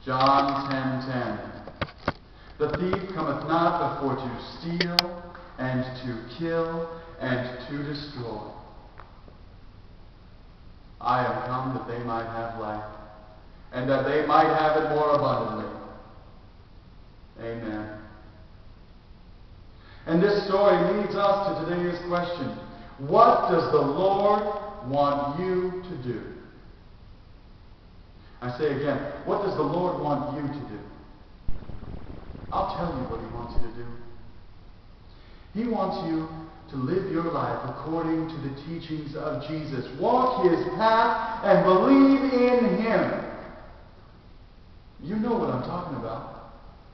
John 10:10. The thief cometh not before to steal, and to kill, and to destroy. I am come that they might have life, and that they might have it more abundantly. Amen. And this story leads us to today's question. What does the Lord want you to do? I say again, what does the Lord want you to do? I'll tell you what He wants you to do. He wants you to live your life according to the teachings of Jesus. Walk His path and believe in Him. You know what I'm talking about.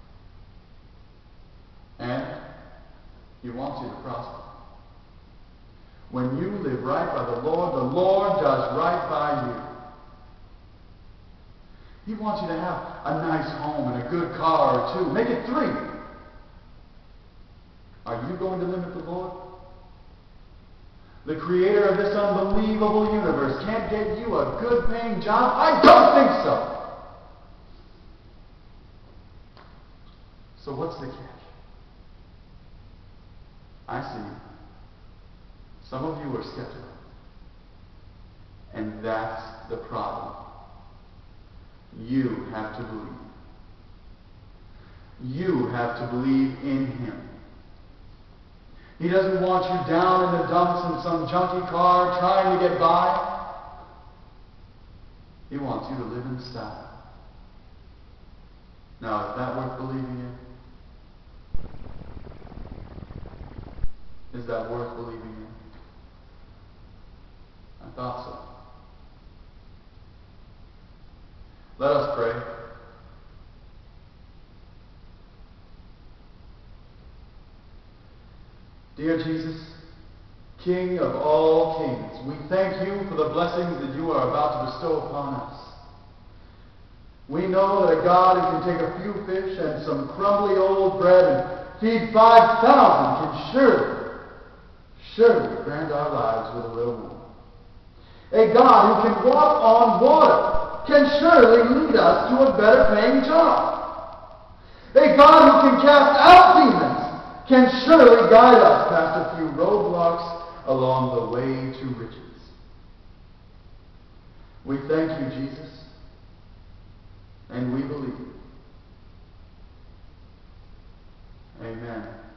And He wants you to prosper. When you live right by the Lord does right by you. He wants you to have a nice home and a good car or two. Make it 3. Are you going to limit the Lord? The creator of this unbelievable universe can't get you a good paying job? I don't think so. So what's the catch? I see. Some of you are skeptical. And that's the problem. You have to believe. You have to believe in Him. He doesn't want you down in the dumps in some junky car trying to get by. He wants you to live in style. Now, is that worth believing in? Is that worth believing in? I thought so. Let us pray. Dear Jesus, King of all kings, we thank you for the blessings that you are about to bestow upon us. We know that a God who can take a few fish and some crumbly old bread and feed 5,000 can surely grant our lives with a little more. A God who can walk on water can surely lead us to a better paying job. A God who can cast out demons can surely guide us past a few roadblocks along the way to riches. We thank you, Jesus, and we believe. Amen.